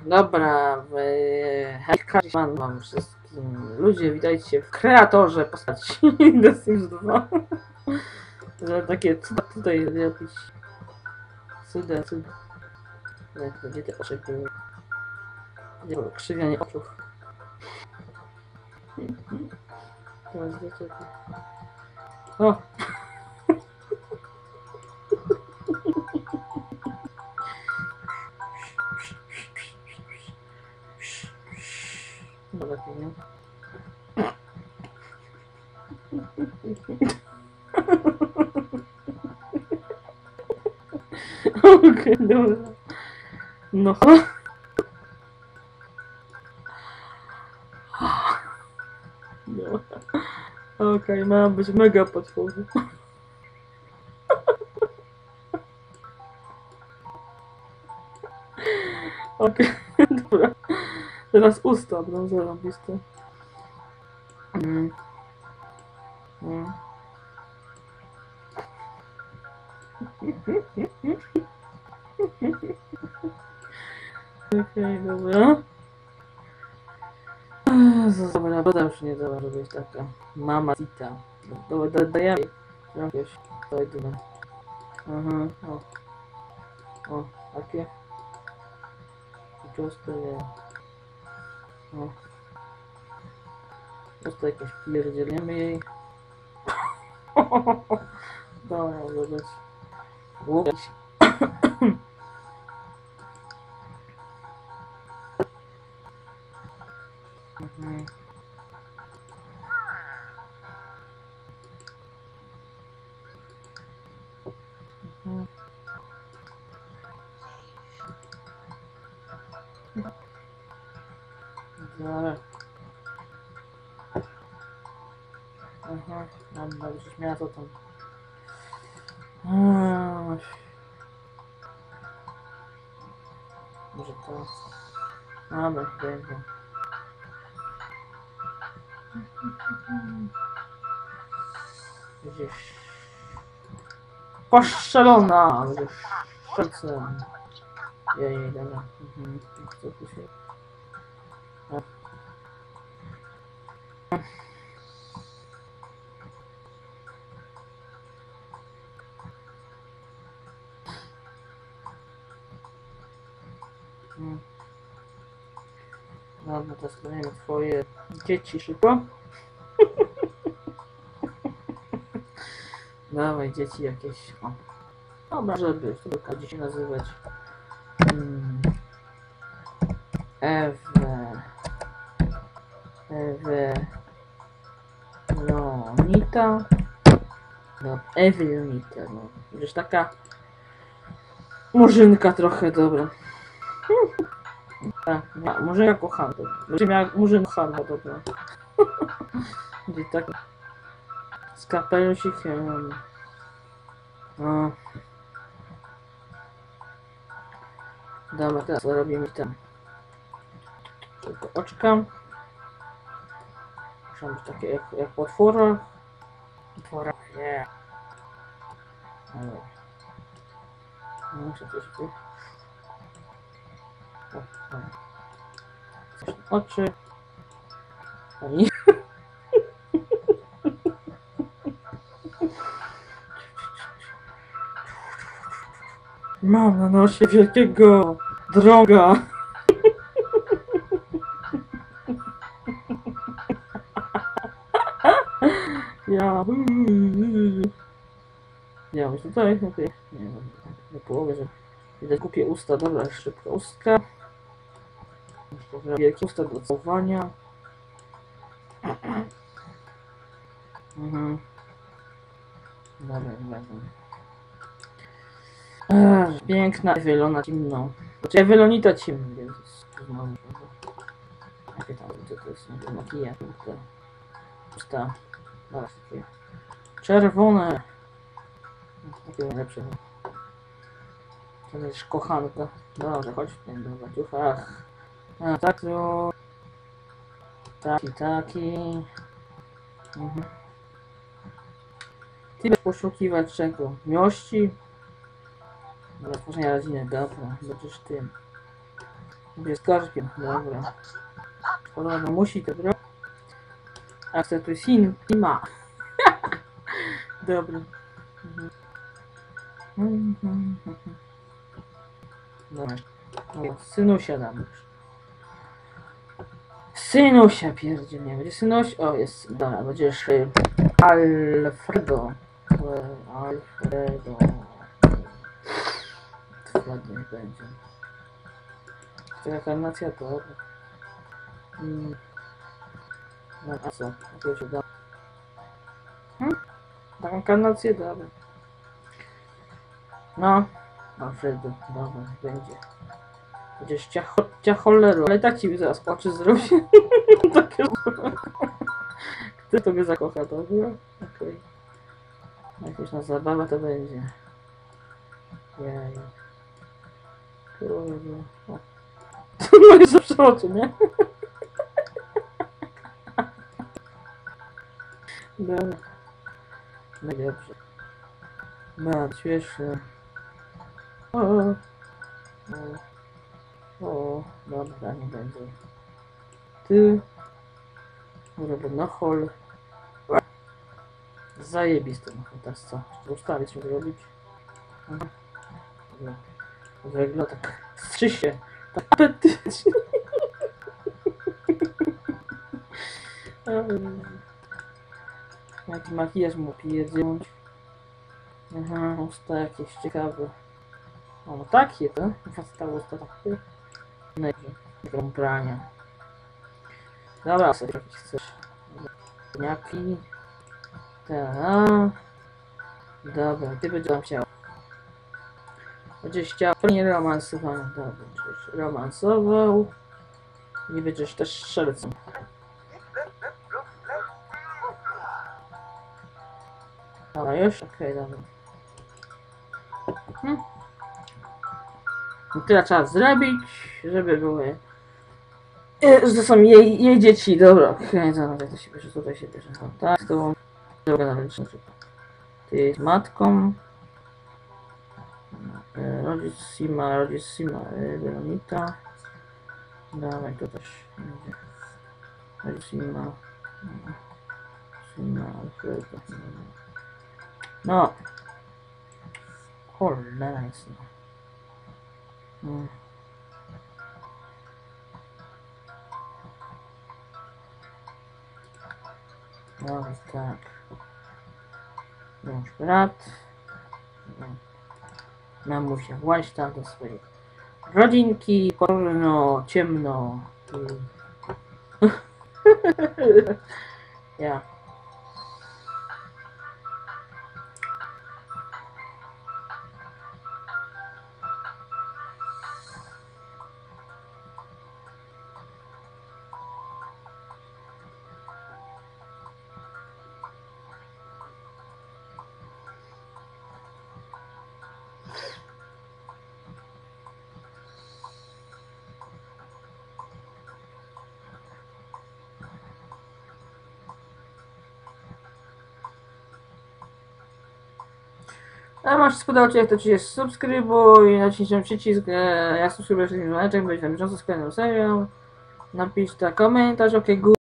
Dobra, hejka, mam wszystkim. Ludzie, witajcie w kreatorze postaci The Sims 2. Że takie cuda tutaj robić. Cuda. Gdzie te oczy były? Gdzie było krzywianie oczów? Teraz gdzie to... O! No lepiej, nie? Okej, dobra. No. No. Okej, ma być mega potworny. Okej, dobra. Teraz usta będą zarąbiste. Okej, dobra. Dobra, broda już nie dała, żeby być taka mama zita. Dobra, dajemy jakieś pojedyne. Aha, o, takie. Prosto nie. O. Prosto jakieś pierdzielniemy jej. Dobra, zobaczyć. Łupić. Dobra. Aha, dobra, już miała to tam. Może to... Dobra, będzie. Gdzieś... Poszczelona! Gdzieś... Szczelcem. Jej, dobra. Co tu się... Dobra, teraz kolejne twoje dzieci szybko. Dawaj dzieci jakieś. O. Dobra, żeby tylko dzieci nazywać. Ewelonita. No, Ewelonita, no. Wiesz, taka murzynka trochę, dobra. Tak, murzynka kochana. Będzie miała murzynka kochana, dobra. Gdzie tak z kapelusikiem. O. Dobra, teraz robimy tam tylko oczka. Muszą być takie jak potwora. Potwora, nie. Ale... Muszę coś tu... Coś na oczy. Oni... Mam na nosie wielkiego droga. Ja... Ja myślę tutaj, nie połowę, że widać kupię usta, dobra, szybko ustka. Wielkie usta do całowania. Dobra. Piękna Ewelona cimno. Znaczy Ewelonita cimno, więc mam. Jakie tam, to jest makijaż, te usta. Teraz takie czerwone. Takie najlepsze. To jest kochanka. Dobra, chodź w tym, dobra, ciuchach. A, tak to... Taki. Ty będziesz poszukiwać czego? Miłości? Dla tworzenia rodziny, dobra, będziesz tym. Będzie skarżkiem, dobra. Szkoda, no musi to zrobić. Akceptuj Sima. Dobra. Dobra. No, synusia dam już. Synusia pierdzielnie. Będzie synuś. O, jest. Dobra, będziesz Alfredo. Alfredo. Ładnie będzie. Taka karnacja to. No a co? Jakie się da? Taką karnację dobra. No. Alfredo, dobra, będzie. Będziesz cholero, ale tak ci zaraz oczy zrobię. Takie. Kto tobie zakocha, dobra? Okej. Jakaś na zabawa to będzie. Jej. Kurwa. O. To jest zawsze oczy, nie? Dobra. No dobrze. No, śmieszne. O, dobra, nie będzie. Ty. Robię na hol. Zajebiste, no teraz co? Ustawić, żeby robić. Aha. No. Wygląda tak. Strzy się. Tak apetycznie. Jaki makijaż mu pierdziąć. Aha, usta jakieś ciekawe. O, no takie to. Faceta usta takie. No i ubrania. Dobra, sobie jakiś chcesz. Niaki. Dobra, ty będziesz tam chciał. Będziesz chciał nie romansował. Dobra, będziesz romansował. Nie będziesz też strzelcem. Dobra, już? Okej, dobra. I tyle trzeba zrobić, żeby były... że są jej dzieci, dobra. Okej, zaraz jak to się bierze, tutaj się bierze. No, tak, to... Droga na ręczną. Ty jest matką. Rodzic Sima, Veronita. Dawaj, to też będzie. Rodzic Sima, Alfredo. No. Cholera jest, no. No tak. Mąż brat. Mamusia właź tam do swojej rodzinki. Porno, ciemno. Ja. A masz spodobać, jak to ci jest subskrybuj, naciśnij ten przycisk, ja subskrybuję wszystkich dzwoneczek, byś na bieżąco z kolejną serią. Napisz komentarz, ok,